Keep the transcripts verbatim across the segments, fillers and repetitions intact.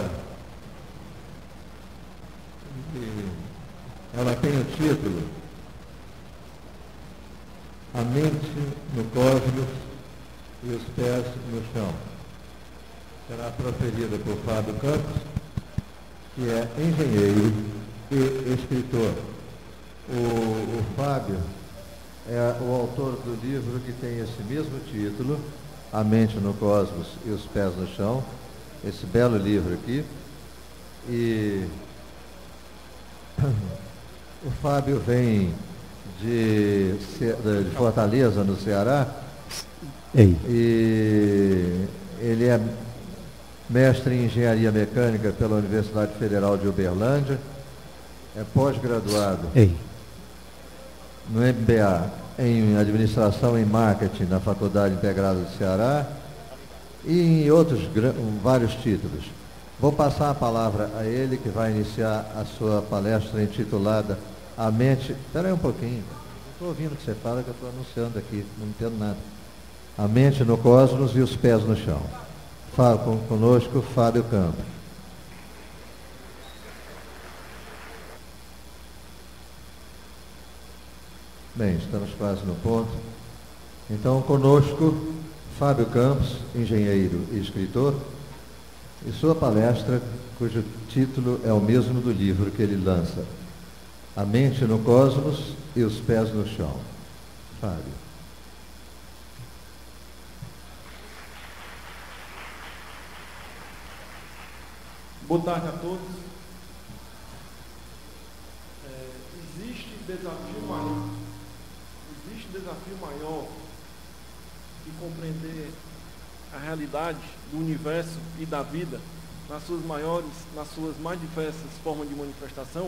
agora, e ela tem o título A Mente no Cosmos e os Pés no Chão. Será proferida por Fábio Campos, que é engenheiro e escritor. O, o Fábio é o autor do livro que tem esse mesmo título, A Mente no Cosmos e os Pés no Chão, esse belo livro aqui. E o Fábio vem de, de Fortaleza, no Ceará. Ei. E ele é mestre em Engenharia Mecânica pela Universidade Federal de Uberlândia, é pós-graduado Ei. no M B A em Administração e Marketing na Faculdade Integrada do Ceará e em outros vários títulos. Vou passar a palavra a ele, que vai iniciar a sua palestra intitulada A Mente... Espera aí um pouquinho, não estou ouvindo o que você fala, que eu estou anunciando aqui, não entendo nada. A Mente no Cosmos e os Pés no Chão. Fala com, conosco Fábio Campos. Bem, estamos quase no ponto. Então, conosco, Fábio Campos, engenheiro e escritor, e sua palestra, cujo título é o mesmo do livro que ele lança, A Mente no Cosmos e os Pés no Chão. Fábio. Boa tarde a todos. É, existe desafio maior, existe desafio maior de compreender a realidade do universo e da vida nas suas maiores, nas suas mais diversas formas de manifestação.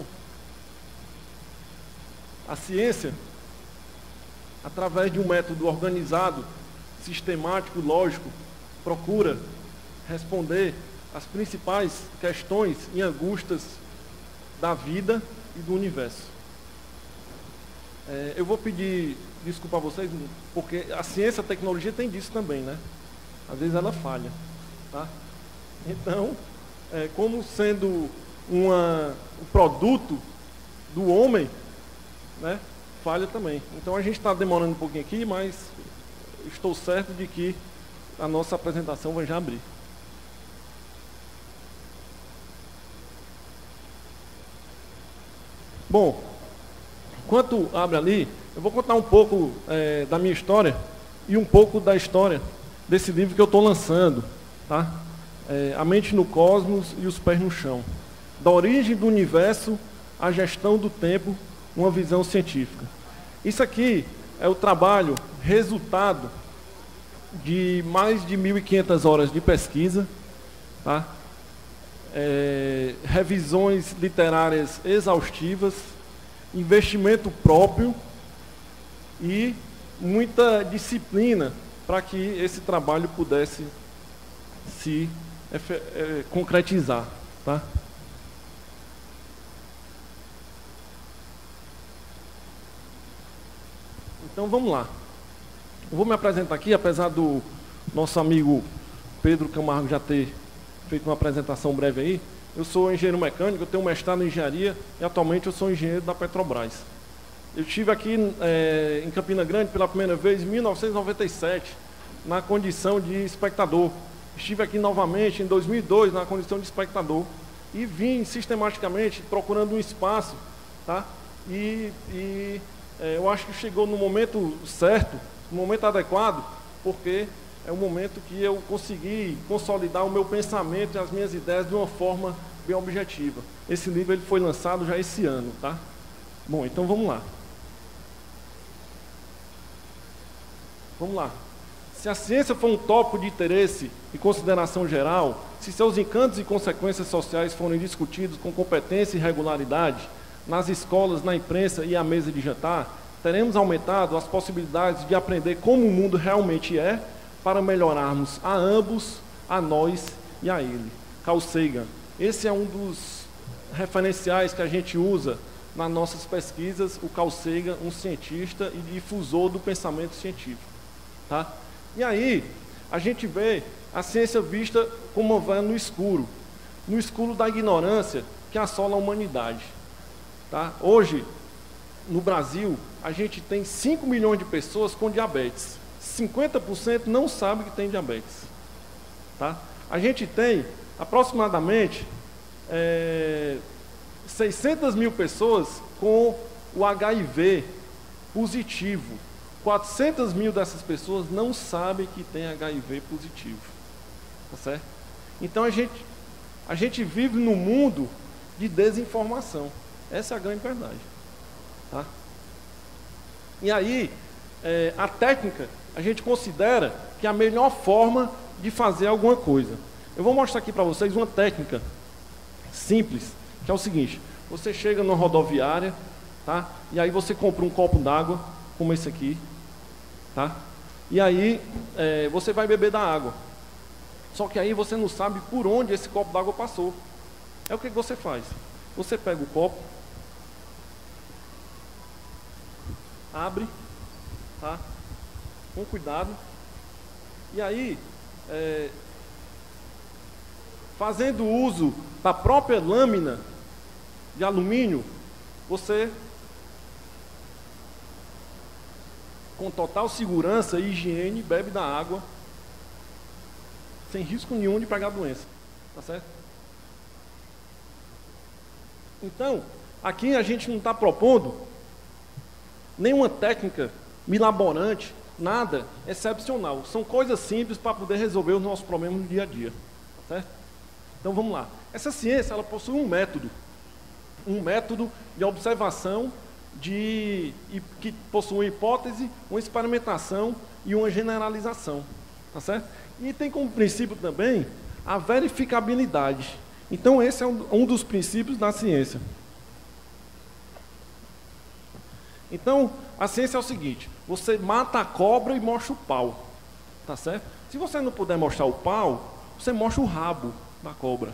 A ciência, através de um método organizado, sistemático, lógico, procura responder as principais questões e angústias da vida e do universo. É, eu vou pedir desculpa a vocês, porque a ciência e a tecnologia tem disso também, né? Às vezes ela falha, tá? Então, é, como sendo uma, um produto do homem, né, falha também. Então a gente está demorando um pouquinho aqui, mas estou certo de que a nossa apresentação vai já abrir. Bom, enquanto abre ali, eu vou contar um pouco é, da minha história e um pouco da história desse livro que eu estou lançando, tá? É, A Mente no Cosmos e os Pés no Chão. Da origem do universo à gestão do tempo, uma visão científica. Isso aqui é o trabalho, resultado de mais de mil e quinhentas horas de pesquisa, tá? É, revisões literárias exaustivas, investimento próprio e muita disciplina para que esse trabalho pudesse se é, concretizar, tá? Então vamos lá. Eu vou me apresentar aqui, apesar do nosso amigo Pedro Camargo já ter feito uma apresentação breve aí. Eu sou engenheiro mecânico, eu tenho mestrado em engenharia e atualmente eu sou engenheiro da Petrobras. Eu estive aqui é, em Campina Grande pela primeira vez em mil novecentos e noventa e sete, na condição de espectador. Estive aqui novamente em dois mil e dois na condição de espectador e vim sistematicamente procurando um espaço, tá? E, e é, eu acho que chegou no momento certo, no momento adequado, porque é o momento que eu consegui consolidar o meu pensamento e as minhas ideias de uma forma bem objetiva. Esse livro ele foi lançado já esse ano, tá? Bom, então vamos lá. Vamos lá. Se a ciência for um tópico de interesse e consideração geral, se seus encantos e consequências sociais forem discutidos com competência e regularidade, nas escolas, na imprensa e à mesa de jantar, teremos aumentado as possibilidades de aprender como o mundo realmente é, para melhorarmos a ambos, a nós e a ele. Carl Sagan. Esse é um dos referenciais que a gente usa nas nossas pesquisas, o Carl Sagan, um cientista e difusor do pensamento científico. Tá? E aí, a gente vê a ciência vista como uma véia no escuro. no escuro da ignorância que assola a humanidade. Tá? Hoje, no Brasil, a gente tem cinco milhões de pessoas com diabetes. cinquenta por cento não sabe que tem diabetes. Tá? A gente tem aproximadamente é, seiscentas mil pessoas com o H I V positivo. quatrocentas mil dessas pessoas não sabem que tem H I V positivo. Tá certo? Então a gente, a gente vive num mundo de desinformação. Essa é a grande verdade. Tá? E aí, é, a técnica, a gente considera que é a melhor forma de fazer alguma coisa. Eu vou mostrar aqui para vocês uma técnica simples, que é o seguinte: você chega numa rodoviária, tá? E aí você compra um copo d'água, como esse aqui, tá? E aí é, você vai beber da água. Só que aí você não sabe por onde esse copo d'água passou. É o que você faz? Você pega o copo, abre, tá? Com cuidado. E aí, é, fazendo uso da própria lâmina de alumínio, você, com total segurança e higiene, bebe da água, sem risco nenhum de pegar doença. Tá certo? Então, aqui a gente não está propondo nenhuma técnica milaborante, nada excepcional. São coisas simples para poder resolver os nossos problemas no dia a dia. Tá certo? Então vamos lá. Essa ciência, ela possui um método. Um método de observação de, que possui uma hipótese, uma experimentação e uma generalização. Tá certo? E tem como princípio também a verificabilidade. Então esse é um, um dos princípios da ciência. Então, a ciência é o seguinte: você mata a cobra e mostra o pau. Tá certo? Se você não puder mostrar o pau, você mostra o rabo da cobra.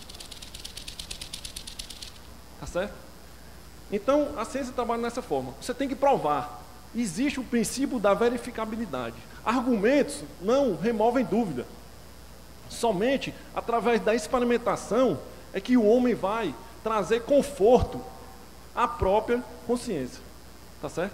Tá certo? Então, a ciência trabalha dessa forma. Você tem que provar. Existe o princípio da verificabilidade. Argumentos não removem dúvida. Somente através da experimentação é que o homem vai trazer conforto à própria consciência. Tá certo?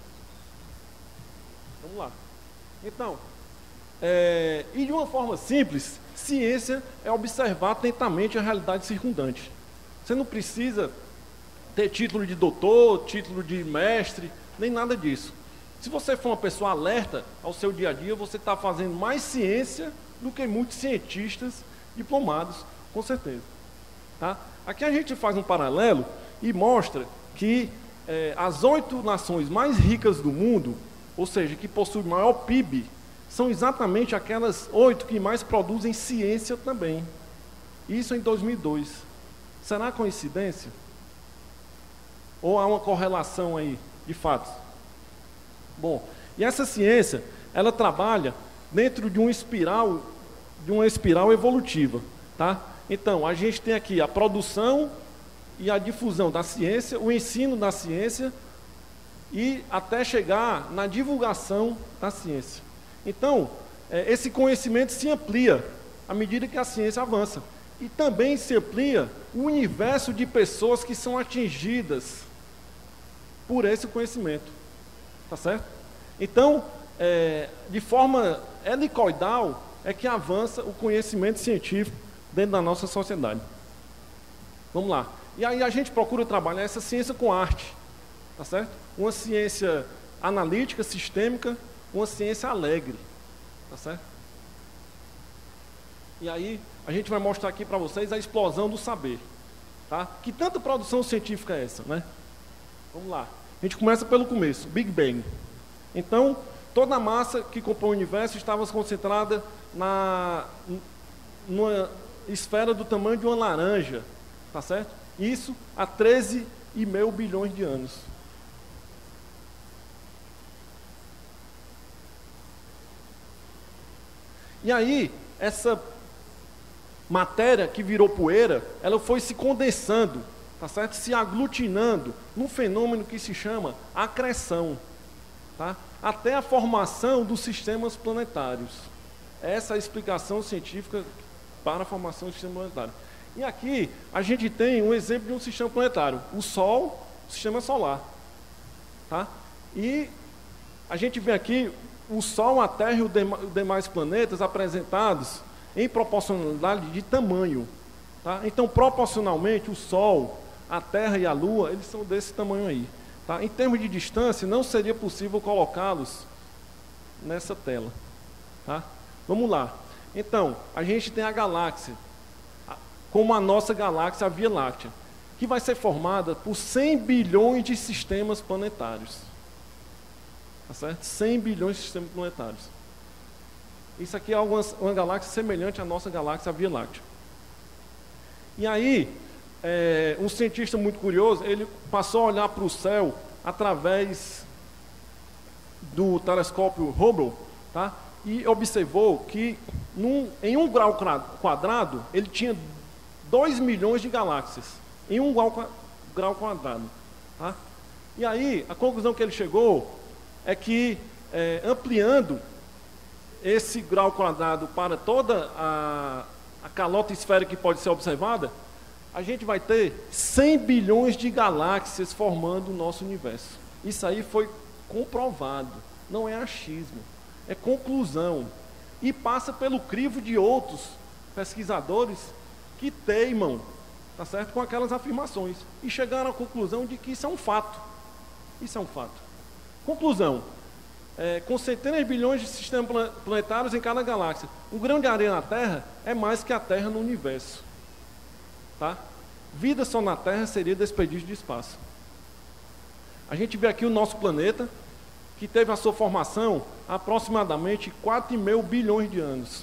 Vamos lá. Então, é, e de uma forma simples, ciência é observar atentamente a realidade circundante. Você não precisa ter título de doutor, título de mestre, nem nada disso. Se você for uma pessoa alerta ao seu dia a dia, você está fazendo mais ciência do que muitos cientistas diplomados, com certeza. Tá? Aqui a gente faz um paralelo e mostra que é, as oito nações mais ricas do mundo, ou seja, que possuem maior P I B, são exatamente aquelas oito que mais produzem ciência também. Isso em dois mil e dois. Será coincidência? Ou há uma correlação aí de fatos? Bom, e essa ciência, ela trabalha dentro de uma espiral, de uma espiral evolutiva, tá? Então, a gente tem aqui a produção e a difusão da ciência, o ensino da ciência e até chegar na divulgação da ciência. Então, é, esse conhecimento se amplia à medida que a ciência avança. E também se amplia o universo de pessoas que são atingidas por esse conhecimento. Tá certo? Então, é, de forma helicoidal, é que avança o conhecimento científico dentro da nossa sociedade. Vamos lá. E aí a gente procura trabalhar essa ciência com arte. Tá certo? Uma ciência analítica, sistêmica, uma ciência alegre. Tá certo? E aí a gente vai mostrar aqui para vocês a explosão do saber. Tá? Que tanta produção científica é essa, né? Vamos lá. A gente começa pelo começo, Big Bang. Então, toda a massa que compõe o universo estava concentrada na, numa esfera do tamanho de uma laranja. Tá certo? Isso há treze vírgula cinco bilhões de anos. E aí, essa matéria que virou poeira, ela foi se condensando, tá certo? Se aglutinando num fenômeno que se chama acreção, tá? Até a formação dos sistemas planetários. Essa é a explicação científica para a formação do sistema planetário. E aqui a gente tem um exemplo de um sistema planetário, o Sol, o sistema solar. Tá? E a gente vê aqui o Sol, a Terra e os demais planetas apresentados em proporcionalidade de tamanho. Tá? Então, proporcionalmente, o Sol, a Terra e a Lua, eles são desse tamanho aí. Tá? Em termos de distância, não seria possível colocá-los nessa tela. Tá? Vamos lá. Então, a gente tem a galáxia, como a nossa galáxia, a Via Láctea, que vai ser formada por cem bilhões de sistemas planetários. Tá certo? cem bilhões de sistemas planetários. Isso aqui é uma, uma galáxia semelhante à nossa galáxia, a Via Láctea. E aí, é, um cientista muito curioso, ele passou a olhar para o céu através do telescópio Hubble, tá? E observou que num, em um grau quadrado, ele tinha dois milhões de galáxias, em um grau, grau quadrado. Tá? E aí, a conclusão que ele chegou é que, é, ampliando esse grau quadrado para toda a, a calota esférica que pode ser observada, a gente vai ter cem bilhões de galáxias formando o nosso universo. Isso aí foi comprovado, não é achismo, é conclusão. E passa pelo crivo de outros pesquisadores que teimam, tá certo, com aquelas afirmações. E chegaram à conclusão de que isso é um fato. Isso é um fato. Conclusão. É, com centenas de bilhões de sistemas planetários em cada galáxia, um grão de areia na Terra é mais que a Terra no universo. Tá? Vida só na Terra seria desperdício de espaço. A gente vê aqui o nosso planeta, que teve a sua formação há aproximadamente quatro vírgula cinco bilhões de anos.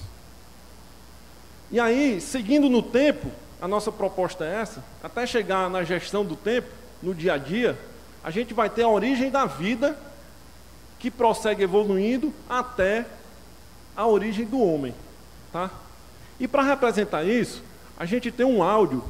E aí, seguindo no tempo, a nossa proposta é essa, até chegar na gestão do tempo, no dia a dia, a gente vai ter a origem da vida, que prossegue evoluindo até a origem do homem. Tá? E para representar isso, a gente tem um áudio.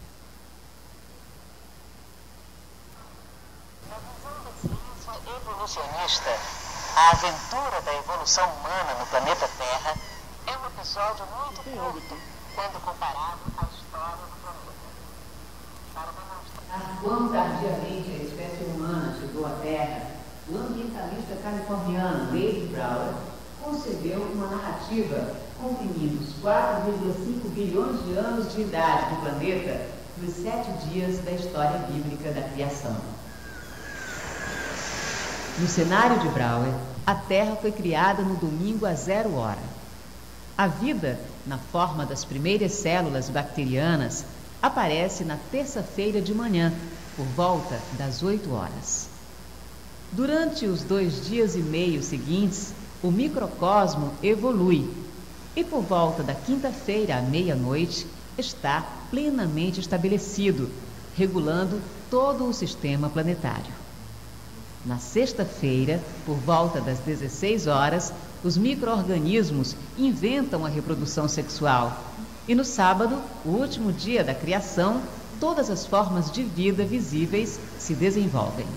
Na visão da ciência evolucionista, a aventura da evolução humana no planeta Terra é um episódio muito curto quando comparado à história do planeta. Para demonstrar quão tardiamente a espécie humana chegou à Terra, o ambientalista californiano David Brower concebeu uma narrativa comprimindo os quatro vírgula cinco bilhões de anos de idade do planeta nos sete dias da história bíblica da criação. No cenário de Brower, a Terra foi criada no domingo a zero hora. A vida, na forma das primeiras células bacterianas, aparece na terça-feira de manhã, por volta das oito horas. Durante os dois dias e meio seguintes, o microcosmo evolui e por volta da quinta-feira à meia-noite está plenamente estabelecido, regulando todo o sistema planetário. Na sexta-feira, por volta das dezesseis horas, os micro-organismos inventam a reprodução sexual e no sábado, o último dia da criação, todas as formas de vida visíveis se desenvolvem.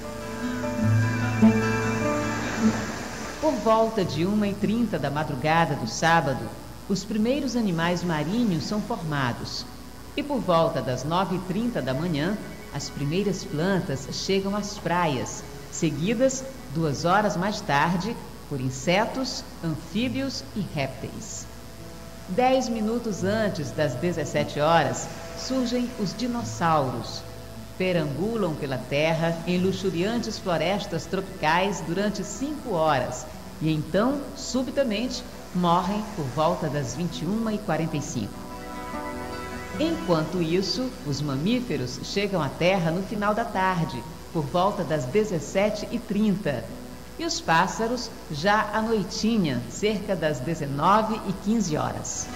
Por volta de uma e trinta da madrugada do sábado, os primeiros animais marinhos são formados e por volta das nove e trinta da manhã, as primeiras plantas chegam às praias, seguidas, duas horas mais tarde, por insetos, anfíbios e répteis. Dez minutos antes das dezessete horas, surgem os dinossauros. Perambulam pela terra em luxuriantes florestas tropicais durante cinco horas e então, subitamente, morrem por volta das vinte e uma e quarenta e cinco. Enquanto isso, os mamíferos chegam à Terra no final da tarde, por volta das dezessete e trinta, e os pássaros já à noitinha, cerca das dezenove e quinze horas.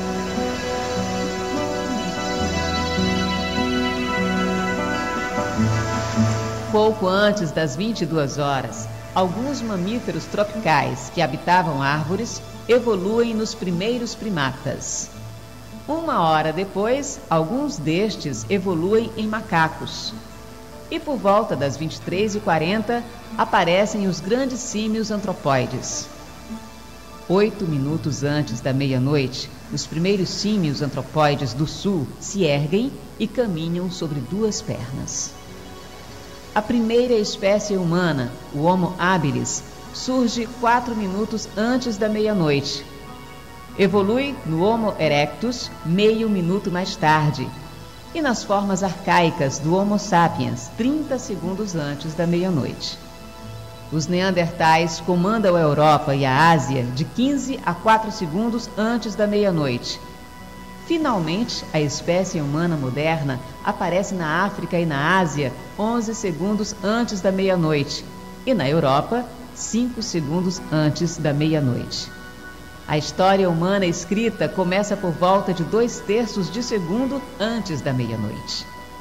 Pouco antes das vinte e duas horas, alguns mamíferos tropicais que habitavam árvores evoluem nos primeiros primatas. Uma hora depois, alguns destes evoluem em macacos. E por volta das vinte e três e quarenta, aparecem os grandes símios antropóides. Oito minutos antes da meia-noite, os primeiros símios antropóides do sul se erguem e caminham sobre duas pernas. A primeira espécie humana, o Homo habilis, surge quatro minutos antes da meia-noite. Evolui no Homo erectus meio minuto mais tarde. E nas formas arcaicas do Homo sapiens, trinta segundos antes da meia-noite. Os neandertais comandam a Europa e a Ásia de quinze a quatro segundos antes da meia-noite. Finalmente, a espécie humana moderna aparece na África e na Ásia onze segundos antes da meia-noite e na Europa cinco segundos antes da meia-noite. A história humana escrita começa por volta de dois terços de segundo antes da meia-noite.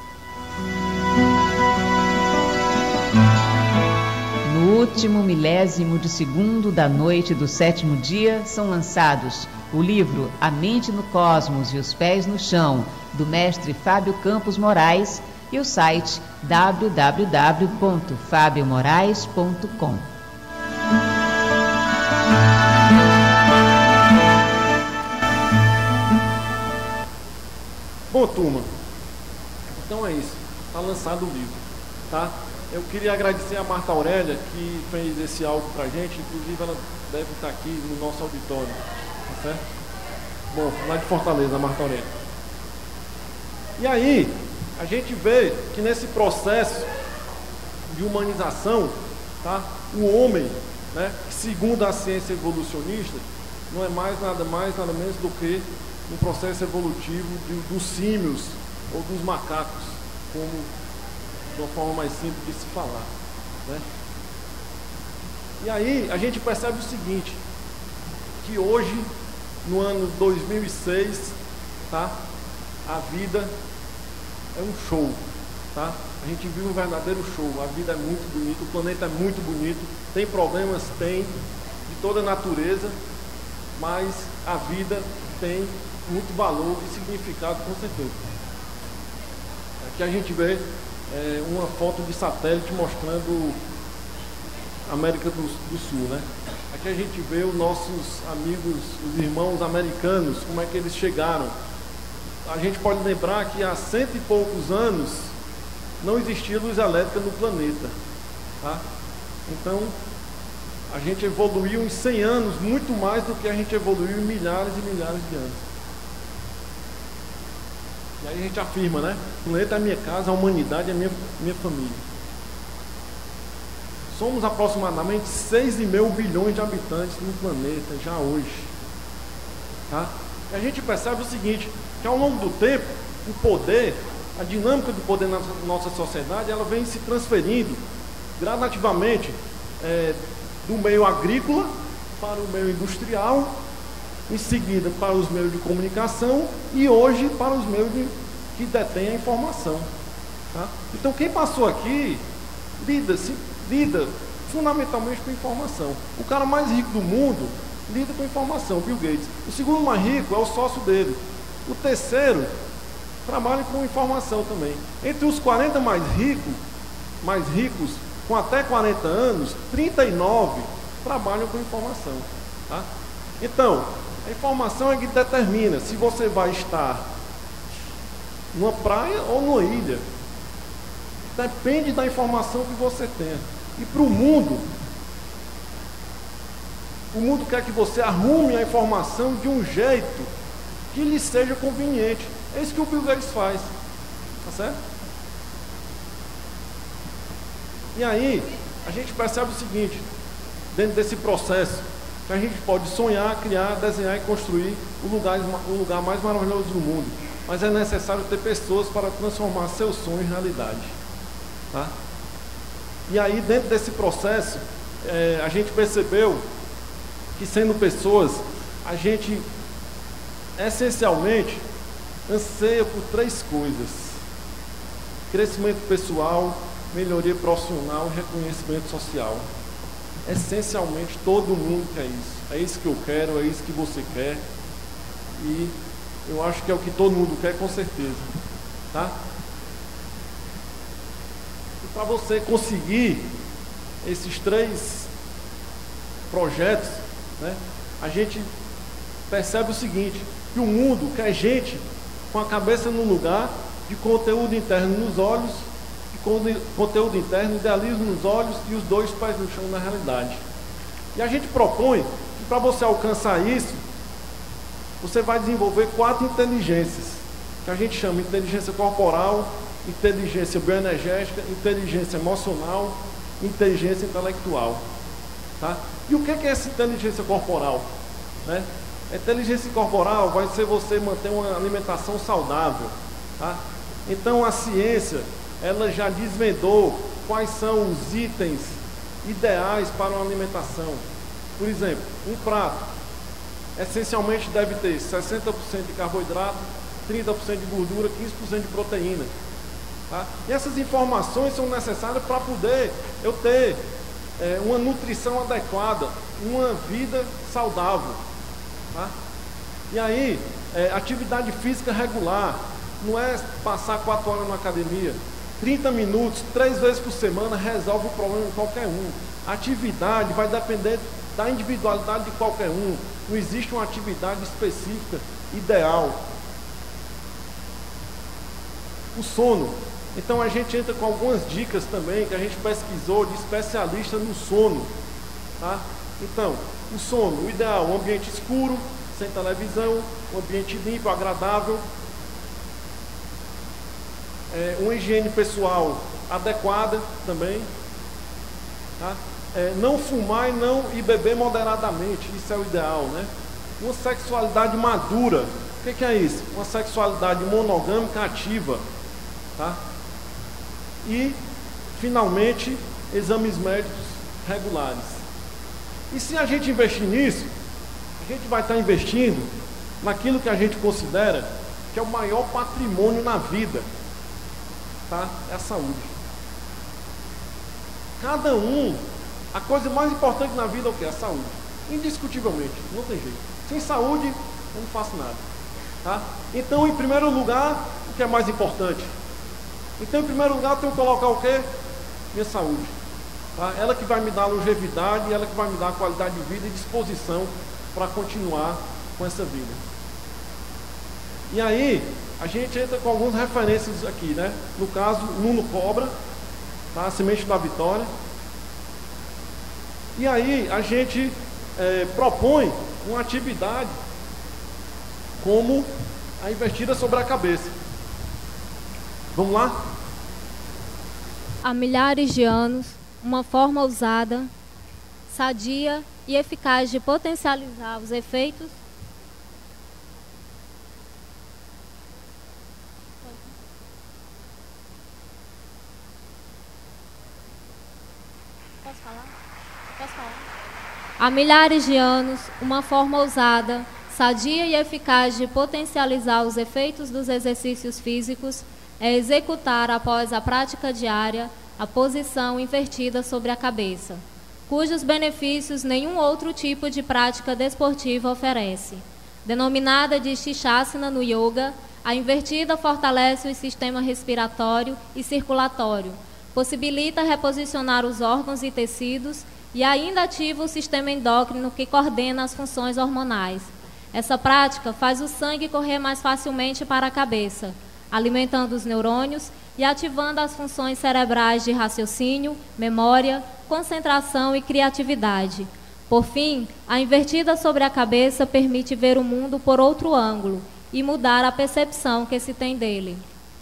No último milésimo de segundo da noite do sétimo dia são lançados o livro A Mente no Cosmos e os Pés no Chão, do mestre Fábio Campos Moraes, e o site w w w ponto fabio morais ponto com. Bom, turma, então é isso, está lançado o livro, tá? Eu queria agradecer a Marta Aurélia, que fez esse áudio pra gente, inclusive ela deve estar aqui no nosso auditório, tá certo? Bom, lá de Fortaleza, a Marta Aurélia. E aí, a gente vê que nesse processo de humanização, tá? O homem, né, segundo a ciência evolucionista, não é mais nada mais, nada menos do que um processo evolutivo de, dos símios ou dos macacos, como de uma forma mais simples de se falar, né? E aí a gente percebe o seguinte, que hoje, no ano dois mil e seis, tá? A vida é um show, tá? A gente vive um verdadeiro show, a vida é muito bonita, o planeta é muito bonito, tem problemas, tem, de toda a natureza, mas a vida tem muito valor e significado, com certeza. Aqui a gente vê é, uma foto de satélite mostrando a América do, do Sul, né? Aqui a gente vê os nossos amigos, os irmãos americanos, como é que eles chegaram. A gente pode lembrar que há cento e poucos anos não existia luz elétrica no planeta, tá? Então, a gente evoluiu em cem anos muito mais do que a gente evoluiu em milhares e milhares de anos. E aí a gente afirma, né? O planeta é a minha casa, a humanidade é a minha, minha família. Somos aproximadamente seis vírgula cinco bilhões de habitantes no planeta já hoje, tá? E a gente percebe o seguinte, que ao longo do tempo, o poder, a dinâmica do poder na nossa sociedade, ela vem se transferindo gradativamente é, do meio agrícola para o meio industrial, em seguida para os meios de comunicação e hoje para os meios de, que detêm a informação, tá? Então quem passou aqui lida, se, lida fundamentalmente com informação. O cara mais rico do mundo lida com informação, Bill Gates. O segundo mais rico é o sócio dele. O terceiro trabalha com informação também. Entre os quarenta mais ricos, mais ricos com até quarenta anos, trinta e nove trabalham com informação, tá? Então, a informação é que determina se você vai estar numa praia ou numa ilha. Depende da informação que você tenha. E para o mundo, o mundo quer que você arrume a informação de um jeito que lhe seja conveniente. É isso que o Bill Gates faz, tá certo? E aí, a gente percebe o seguinte, dentro desse processo, que a gente pode sonhar, criar, desenhar e construir o lugar, o lugar mais maravilhoso do mundo. Mas é necessário ter pessoas para transformar seus sonhos em realidade, tá? E aí, dentro desse processo, é, a gente percebeu que, sendo pessoas, a gente, essencialmente, anseia por três coisas: crescimento pessoal, melhoria profissional e reconhecimento social. Essencialmente todo mundo quer isso. É isso que eu quero, é isso que você quer. E eu acho que é o que todo mundo quer, com certeza, tá? E para você conseguir esses três projetos, né, a gente percebe o seguinte, que o mundo quer gente com a cabeça no lugar, de conteúdo interno nos olhos, de conteúdo interno, idealismo nos olhos e os dois pés no chão na realidade. E a gente propõe que para você alcançar isso, você vai desenvolver quatro inteligências, que a gente chama de inteligência corporal, inteligência bioenergética, inteligência emocional, inteligência intelectual. Tá? E o que é essa inteligência corporal? Né? A inteligência corporal vai ser você manter uma alimentação saudável. Tá? Então a ciência, ela já desvendou quais são os itens ideais para uma alimentação. Por exemplo, um prato essencialmente deve ter sessenta por cento de carboidrato, trinta por cento de gordura, quinze por cento de proteína. Tá? E essas informações são necessárias para poder eu ter é, uma nutrição adequada, uma vida saudável. Tá? E aí, é, atividade física regular, não é passar quatro horas na academia, trinta minutos, três vezes por semana resolve o problema de qualquer um. A atividade vai depender da individualidade de qualquer um, não existe uma atividade específica, ideal. O sono. Então a gente entra com algumas dicas também que a gente pesquisou de especialista no sono. Tá? Então, o sono, o ideal, um ambiente escuro, sem televisão, um ambiente limpo, agradável, é, uma higiene pessoal adequada também. Tá? É, não fumar e, não, e beber moderadamente, isso é o ideal. Né? Uma sexualidade madura. O que, que é isso? Uma sexualidade monogâmica ativa. Tá? E, finalmente, exames médicos regulares. E se a gente investir nisso, a gente vai estar investindo naquilo que a gente considera que é o maior patrimônio na vida, tá? É a saúde. Cada um, a coisa mais importante na vida é o que? A saúde. Indiscutivelmente, não tem jeito. Sem saúde, eu não faço nada. Tá? Então, em primeiro lugar, o que é mais importante? Então, em primeiro lugar, eu tenho que colocar o quê? Minha saúde. Tá? Ela que vai me dar longevidade, ela que vai me dar qualidade de vida e disposição para continuar com essa vida. E aí, a gente entra com algumas referências aqui, né? No caso, Nuno Cobra, tá? A Semente da Vitória. E aí, a gente é, propõe uma atividade como a investida sobre a cabeça. Vamos lá? Há milhares de anos, uma forma usada, sadia e eficaz de potencializar os efeitos Posso falar? Posso falar? Há milhares de anos, uma forma ousada, sadia e eficaz de potencializar os efeitos dos exercícios físicos é executar, após a prática diária, a posição invertida sobre a cabeça, cujos benefícios nenhum outro tipo de prática desportiva oferece. Denominada de Shishasana no yoga, a invertida fortalece o sistema respiratório e circulatório, possibilita reposicionar os órgãos e tecidos e ainda ativa o sistema endócrino que coordena as funções hormonais. Essa prática faz o sangue correr mais facilmente para a cabeça, alimentando os neurônios e ativando as funções cerebrais de raciocínio, memória, concentração e criatividade. Por fim, a invertida sobre a cabeça permite ver o mundo por outro ângulo e mudar a percepção que se tem dele.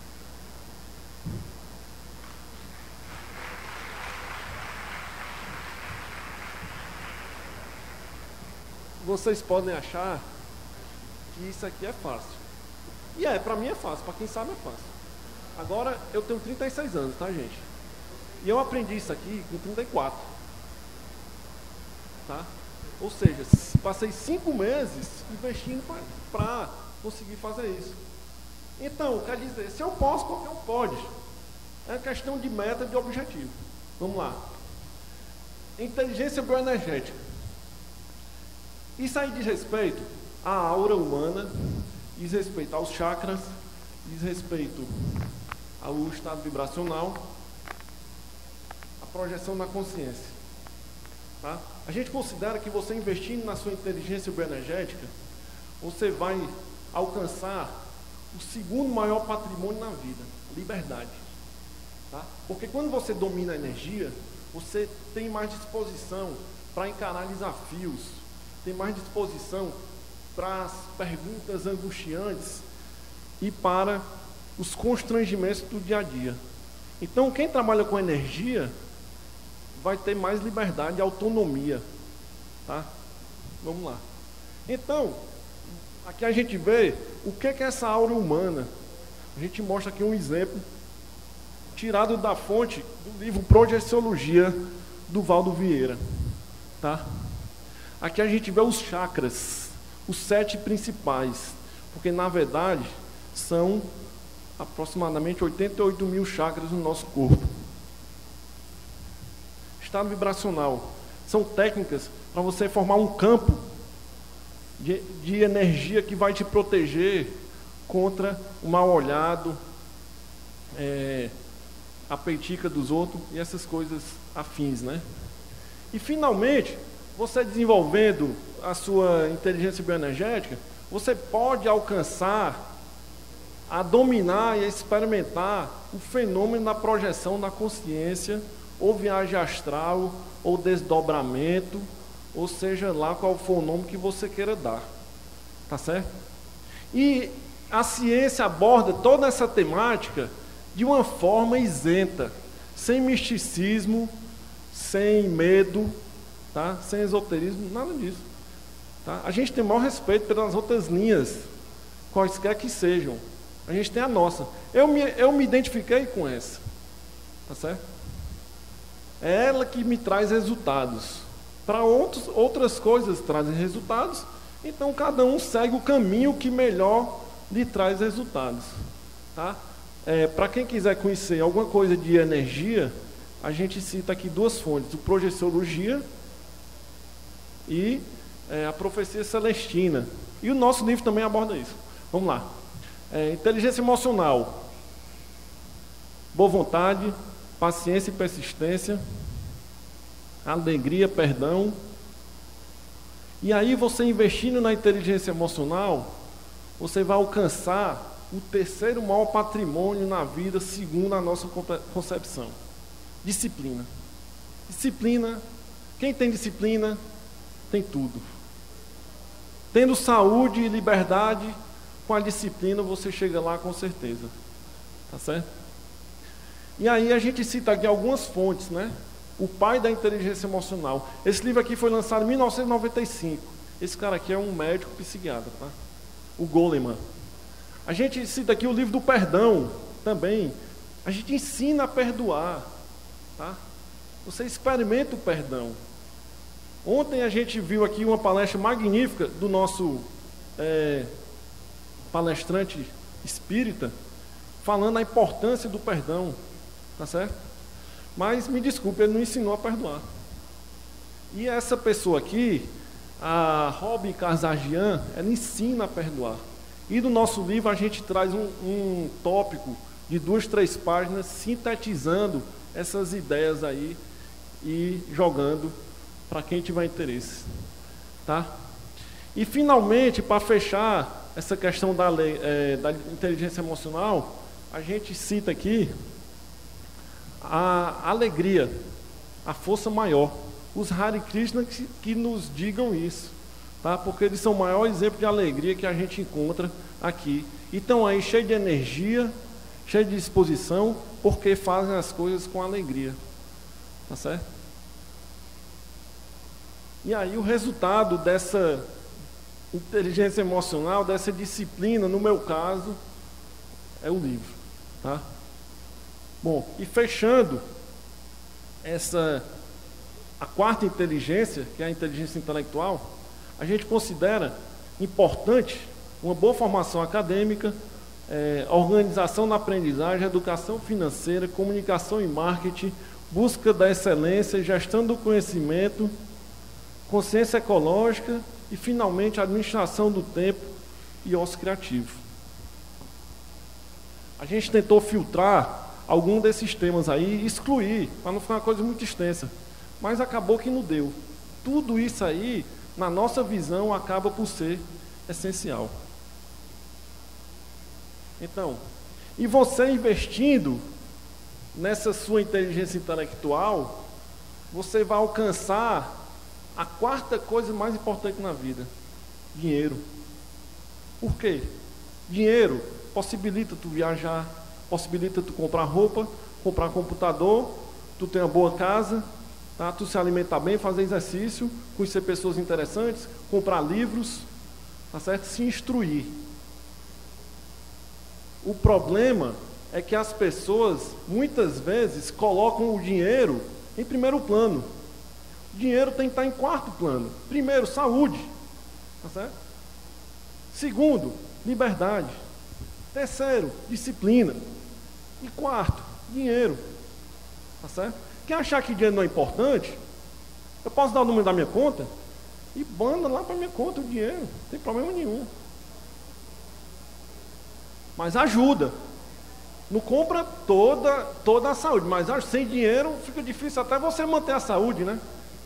Vocês podem achar que isso aqui é fácil. E é, pra mim é fácil, pra quem sabe é fácil. Agora, eu tenho trinta e seis anos, tá, gente? E eu aprendi isso aqui com trinta e quatro. Tá? Ou seja, passei cinco meses investindo para conseguir fazer isso. Então, quer dizer, se eu posso, qualquer um pode. É questão de meta, de objetivo. Vamos lá. Inteligência bioenergética. Isso aí diz respeito à aura humana, diz respeito aos chakras, diz respeito ao estado vibracional, a projeção na consciência. Tá? A gente considera que você investindo na sua inteligência bioenergética, você vai alcançar o segundo maior patrimônio na vida, liberdade. Tá? Porque quando você domina a energia, você tem mais disposição para encarar desafios, tem mais disposição para as perguntas angustiantes e para os constrangimentos do dia a dia. Então, quem trabalha com energia vai ter mais liberdade e autonomia. Tá? Vamos lá. Então, aqui a gente vê o que é essa aura humana. A gente mostra aqui um exemplo tirado da fonte do livro Projeciologia, do Valdo Vieira. Tá? Aqui a gente vê os chakras, os sete principais, porque na verdade são aproximadamente oitenta e oito mil chakras no nosso corpo. Estado vibracional. São técnicas para você formar um campo de, de energia que vai te proteger contra o mal olhado, é, a peitica dos outros e essas coisas afins, né? E finalmente, você desenvolvendo a sua inteligência bioenergética, você pode alcançar a dominar e a experimentar o fenômeno da projeção da consciência, ou viagem astral, ou desdobramento, ou seja lá qual for o nome que você queira dar. Tá certo? E a ciência aborda toda essa temática de uma forma isenta, sem misticismo, sem medo, tá? Sem esoterismo, nada disso. Tá? A gente tem o maior respeito pelas outras linhas, quaisquer que sejam. A gente tem a nossa. Eu me, eu me identifiquei com essa. Tá certo? É ela que me traz resultados. Para outras coisas trazem resultados, então cada um segue o caminho que melhor lhe traz resultados. Tá? É, para quem quiser conhecer alguma coisa de energia, a gente cita aqui duas fontes, o Projeciologia e é, a Profecia Celestina. E o nosso livro também aborda isso. Vamos lá. É, inteligência emocional, boa vontade, paciência e persistência, alegria, perdão. E aí você investindo na inteligência emocional, você vai alcançar o terceiro maior patrimônio na vida, segundo a nossa concepção. Disciplina. Disciplina, quem tem disciplina, tem tudo. Tendo saúde e liberdade, com a disciplina você chega lá com certeza. Tá certo? E aí a gente cita aqui algumas fontes, né? O pai da inteligência emocional. Esse livro aqui foi lançado em mil novecentos e noventa e cinco. Esse cara aqui é um médico psiquiatra, tá? O Goleman. A gente cita aqui o livro do perdão também. A gente ensina a perdoar, tá? Você experimenta o perdão. Ontem a gente viu aqui uma palestra magnífica do nosso é, palestrante espírita, falando a importância do perdão, tá certo? Mas me desculpe, ele não ensinou a perdoar. E essa pessoa aqui, a Robin Kazarjian, ela ensina a perdoar. E no nosso livro a gente traz um, um tópico de duas, três páginas, sintetizando essas ideias aí e jogando para quem tiver interesse. Tá? E finalmente, para fechar essa questão da, lei, é, da inteligência emocional, a gente cita aqui a alegria, a força maior. Os Hare Krishna que, que nos digam isso, tá? Porque eles são o maior exemplo de alegria que a gente encontra aqui. E estão aí cheios de energia, cheios de disposição, porque fazem as coisas com alegria. Tá certo? E aí o resultado dessa inteligência emocional, dessa disciplina, no meu caso, é o livro. Tá? Bom, e fechando essa, a quarta inteligência, que é a inteligência intelectual, a gente considera importante uma boa formação acadêmica, é, organização na aprendizagem, educação financeira, comunicação e marketing, busca da excelência, gestão do conhecimento, consciência ecológica e, finalmente, administração do tempo e ócio criativo. A gente tentou filtrar algum desses temas aí, excluir, para não ficar uma coisa muito extensa. Mas acabou que não deu. Tudo isso aí, na nossa visão, acaba por ser essencial. Então, e você investindo nessa sua inteligência intelectual, você vai alcançar a quarta coisa mais importante na vida: dinheiro. Por quê? Dinheiro possibilita tu viajar, possibilita tu comprar roupa, comprar computador, tu ter uma boa casa, tá? Tu se alimentar bem, fazer exercício, conhecer pessoas interessantes, comprar livros, tá certo? Se instruir. O problema é que as pessoas, muitas vezes, colocam o dinheiro em primeiro plano. O dinheiro tem que estar em quarto plano. Primeiro, saúde. Tá certo? Segundo, liberdade. Terceiro, disciplina. E quarto, dinheiro. Tá certo? Quem achar que dinheiro não é importante, eu posso dar o número da minha conta e manda lá para minha conta o dinheiro. Não tem problema nenhum. Mas ajuda. Não compra toda, toda a saúde, mas sem dinheiro fica difícil até você manter a saúde, né?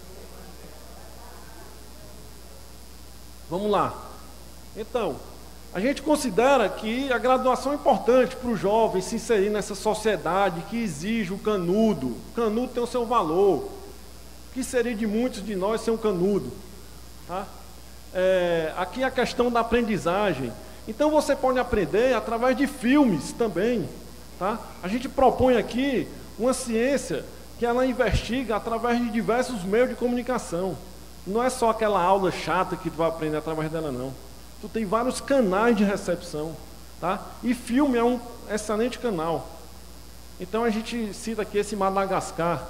Vamos lá. Então, a gente considera que a graduação é importante para o jovem se inserir nessa sociedade que exige o canudo. O canudo tem o seu valor. O que seria de muitos de nós ser um canudo? Tá? É, aqui a questão da aprendizagem. Então você pode aprender através de filmes também. Tá? A gente propõe aqui uma ciência que ela investiga através de diversos meios de comunicação. Não é só aquela aula chata que tu vai aprender através dela, não. Tu tem vários canais de recepção. Tá? E filme é um excelente canal. Então a gente cita aqui esse Madagascar.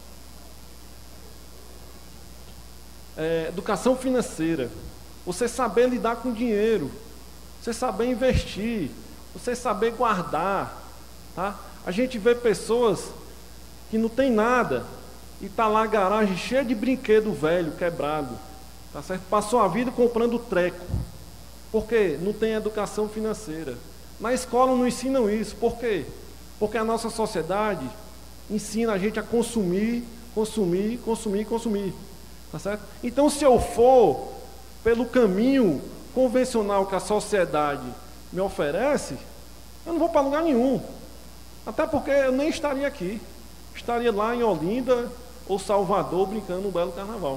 É, educação financeira. Você saber lidar com dinheiro. Você saber investir. Você saber guardar. Tá? A gente vê pessoas que não tem nada e está lá a garagem cheia de brinquedo velho, quebrado. Tá certo? Passou a vida comprando treco. Por quê? Não tem educação financeira. Na escola não ensinam isso. Por quê? Porque a nossa sociedade ensina a gente a consumir, consumir, consumir, consumir. Tá certo? Então, se eu for pelo caminho convencional que a sociedade me oferece, eu não vou para lugar nenhum. Até porque eu nem estaria aqui. Estaria lá em Olinda ou Salvador brincando um belo carnaval.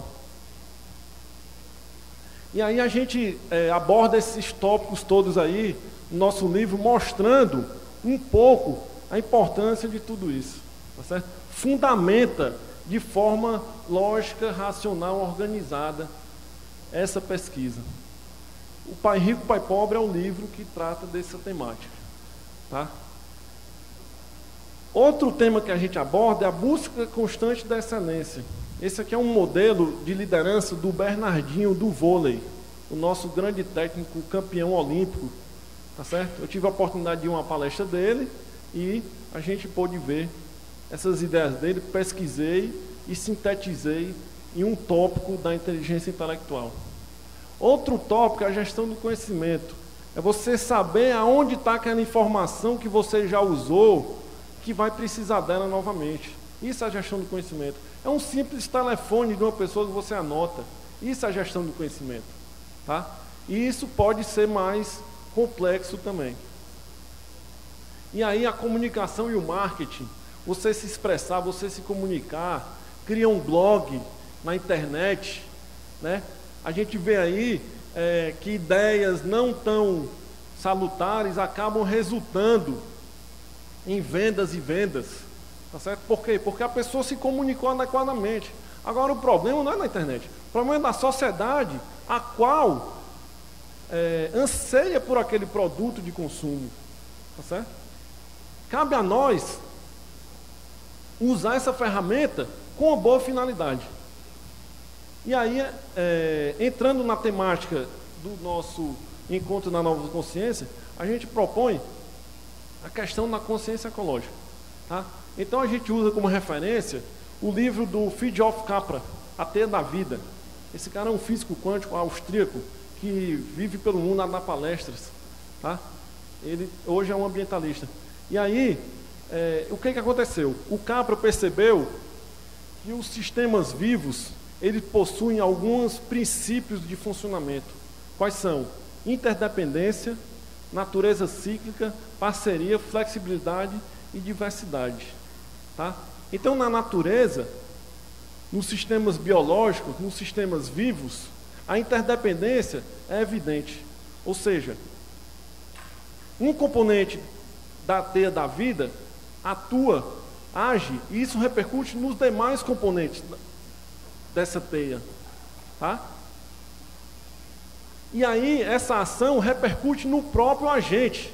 E aí a gente é, aborda esses tópicos todos aí no nosso livro, mostrando um pouco a importância de tudo isso. Tá certo? Fundamenta de forma lógica, racional, organizada essa pesquisa. O Pai Rico, Pai Pobre é um livro que trata dessa temática. Tá? Outro tema que a gente aborda é a busca constante da excelência. Esse aqui é um modelo de liderança do Bernardinho do vôlei, o nosso grande técnico, campeão olímpico. Tá certo? Eu tive a oportunidade de ir a uma palestra dele e a gente pôde ver essas ideias dele, pesquisei e sintetizei em um tópico da inteligência intelectual. Outro tópico é a gestão do conhecimento. É você saber aonde está aquela informação que você já usou, que vai precisar dela novamente. Isso é a gestão do conhecimento. É um simples telefone de uma pessoa que você anota. Isso é a gestão do conhecimento. Tá? E isso pode ser mais complexo também. E aí a comunicação e o marketing, você se expressar, você se comunicar, cria um blog na internet, né? A gente vê aí é, que ideias não tão salutares acabam resultando em vendas e vendas. Tá certo? Por quê? Porque a pessoa se comunicou adequadamente. Agora o problema não é na internet, o problema é da sociedade, a qual é, anseia por aquele produto de consumo. Tá certo? Cabe a nós usar essa ferramenta com uma boa finalidade. E aí, é, entrando na temática do nosso encontro na Nova Consciência, a gente propõe a questão da consciência ecológica. Tá? Então a gente usa como referência o livro do Fritjof Capra, A Teia da Vida. Esse cara é um físico quântico austríaco que vive pelo mundo a dar palestras. Tá? Ele hoje é um ambientalista. E aí, é, o que, que aconteceu? O Capra percebeu que os sistemas vivos, eles possuem alguns princípios de funcionamento. Quais são? Interdependência, natureza cíclica, parceria, flexibilidade e diversidade. Tá? Então, na natureza, nos sistemas biológicos, nos sistemas vivos, a interdependência é evidente. Ou seja, um componente da teia da vida atua, age, e isso repercute nos demais componentes dessa teia. Tá? E aí, essa ação repercute no próprio agente.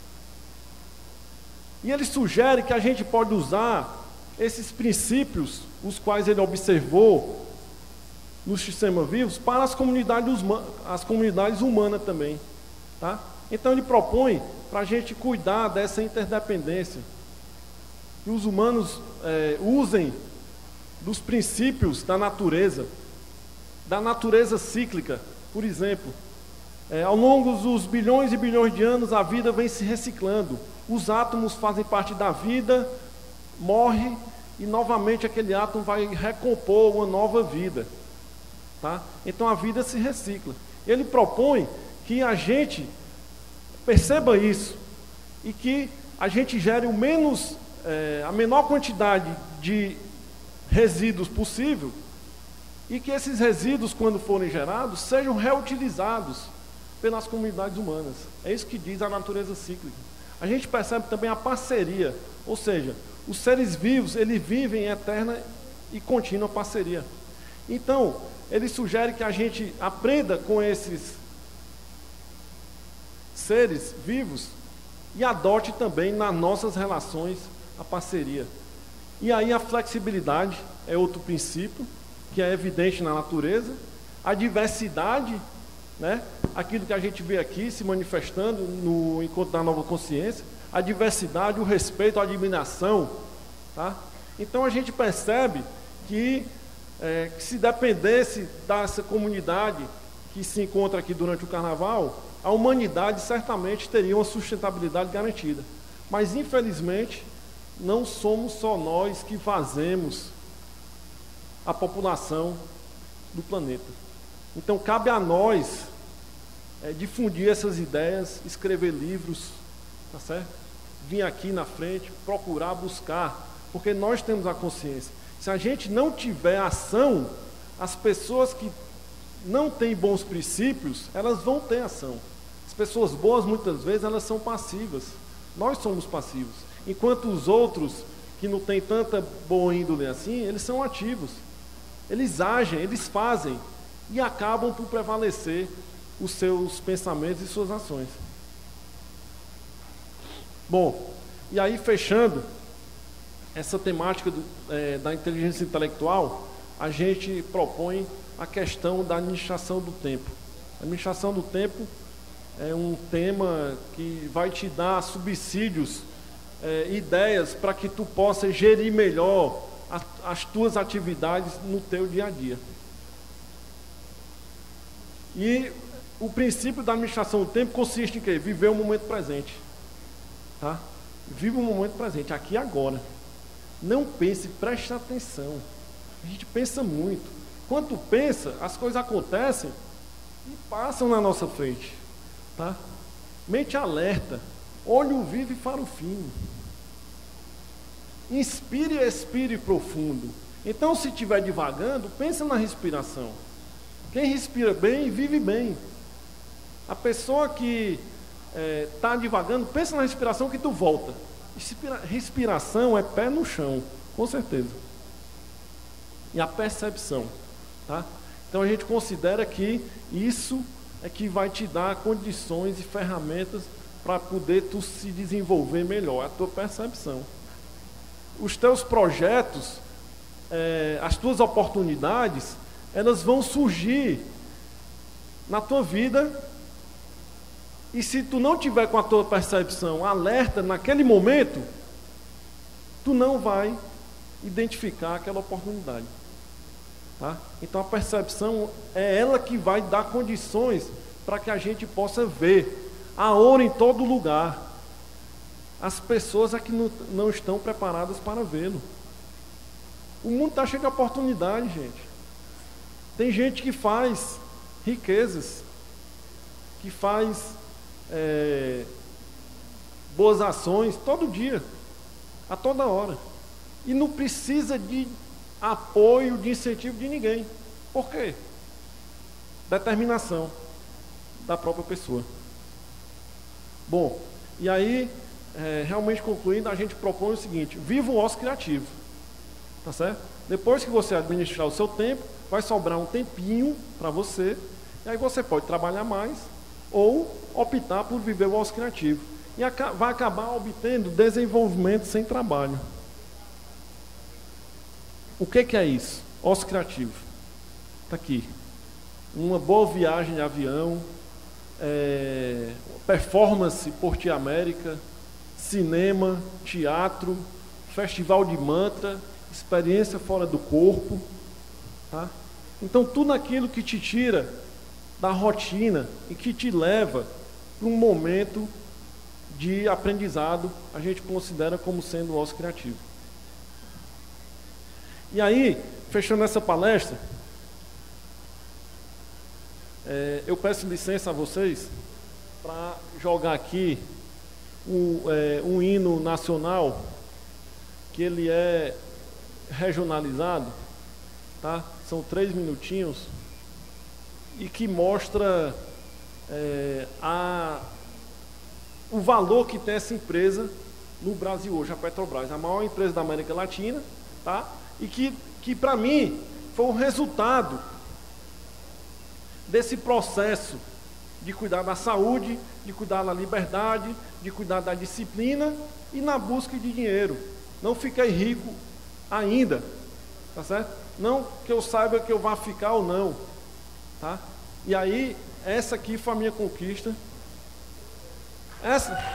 E ele sugere que a gente pode usar esses princípios, os quais ele observou nos sistemas vivos, para as comunidades, as comunidades humanas também. Tá? Então ele propõe para a gente cuidar dessa interdependência. Que os humanos é, usem dos princípios da natureza, da natureza cíclica. Por exemplo, é, ao longo dos bilhões e bilhões de anos, a vida vem se reciclando. Os átomos fazem parte da vida, morre e novamente aquele átomo vai recompor uma nova vida. Tá? Então a vida se recicla. Ele propõe que a gente perceba isso e que a gente gere o menos, é, a menor quantidade de resíduos possível e que esses resíduos, quando forem gerados, sejam reutilizados pelas comunidades humanas. É isso que diz a natureza cíclica. A gente percebe também a parceria, ou seja, os seres vivos, eles vivem em eterna e contínua parceria. Então, ele sugere que a gente aprenda com esses seres vivos e adote também nas nossas relações a parceria. E aí a flexibilidade é outro princípio que é evidente na natureza. A diversidade, né? Aquilo que a gente vê aqui se manifestando no Encontro da Nova Consciência, a diversidade, o respeito, a admiração. Tá? Então a gente percebe que, é, que se dependesse dessa comunidade que se encontra aqui durante o Carnaval, a humanidade certamente teria uma sustentabilidade garantida. Mas infelizmente não somos só nós que fazemos a população do planeta. Então cabe a nós é, difundir essas ideias, escrever livros, tá certo? Vir aqui na frente, procurar, buscar, porque nós temos a consciência. Se a gente não tiver ação, as pessoas que não têm bons princípios, elas vão ter ação. As pessoas boas, muitas vezes, elas são passivas. Nós somos passivos. Enquanto os outros, que não têm tanta boa índole assim, eles são ativos. Eles agem, eles fazem e acabam por prevalecer os seus pensamentos e suas ações. Bom, e aí fechando essa temática do, é, da inteligência intelectual, a gente propõe a questão da administração do tempo. A administração do tempo é um tema que vai te dar subsídios, é, ideias para que tu possa gerir melhor as, as tuas atividades no teu dia a dia. E o princípio da administração do tempo consiste em quê? Viver o momento presente. Tá? Viva o momento presente, aqui e agora. Não pense, preste atenção. A gente pensa muito. Quando pensa, as coisas acontecem e passam na nossa frente. Tá? Mente alerta, olho vivo e faro fino. Inspire e expire profundo. Então, se estiver divagando, pensa na respiração. Quem respira bem, vive bem. A pessoa que está é, divagando, pensa na respiração que tu volta. Respira, respiração é pé no chão, com certeza. E a percepção. Tá? Então a gente considera que isso é que vai te dar condições e ferramentas para poder tu se desenvolver melhor, a tua percepção. Os teus projetos, é, as tuas oportunidades, elas vão surgir na tua vida. E se tu não tiver com a tua percepção alerta naquele momento, tu não vai identificar aquela oportunidade. Tá? Então a percepção é ela que vai dar condições para que a gente possa ver a ouro em todo lugar. As pessoas é que não, não estão preparadas para vê-lo. O mundo está cheio de oportunidade, gente. Tem gente que faz riquezas, que faz é, boas ações todo dia, a toda hora. E não precisa de apoio, de incentivo de ninguém. Por quê? Determinação da própria pessoa. Bom, e aí, é, realmente concluindo, a gente propõe o seguinte: viva o ócio criativo. Tá certo? Depois que você administrar o seu tempo, vai sobrar um tempinho para você, e aí você pode trabalhar mais ou optar por viver o ócio criativo. E vai acabar obtendo desenvolvimento sem trabalho. O que, que é isso? Ócio criativo. Está aqui. Uma boa viagem de avião, é, performance Porti América, cinema, teatro, festival de mantra, experiência fora do corpo. Tá? Então, tudo aquilo que te tira da rotina e que te leva para um momento de aprendizado, a gente considera como sendo ócio criativo. E aí, fechando essa palestra, é, eu peço licença a vocês para jogar aqui um, é, um hino nacional, que ele é regionalizado, tá? São três minutinhos, e que mostra é, a, o valor que tem essa empresa no Brasil hoje, a Petrobras, a maior empresa da América Latina, tá? E que, que para mim, foi um resultado desse processo de cuidar da saúde, de cuidar da liberdade, de cuidar da disciplina e na busca de dinheiro. Não fiquei rico ainda, tá certo? Não que eu saiba que eu vá ficar ou não, tá? E aí, essa aqui foi a minha conquista. Essa...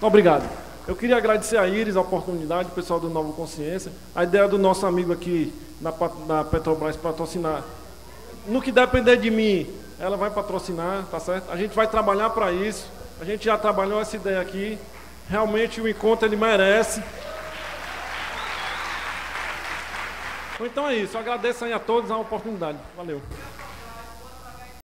Obrigado. Eu queria agradecer a Iris a oportunidade, o pessoal do Nova Consciência, a ideia do nosso amigo aqui na, na Petrobras patrocinar. No que depender de mim, ela vai patrocinar, tá certo? A gente vai trabalhar para isso. A gente já trabalhou essa ideia aqui. Realmente o encontro ele merece. Então é isso. Eu agradeço aí a todos a oportunidade. Valeu.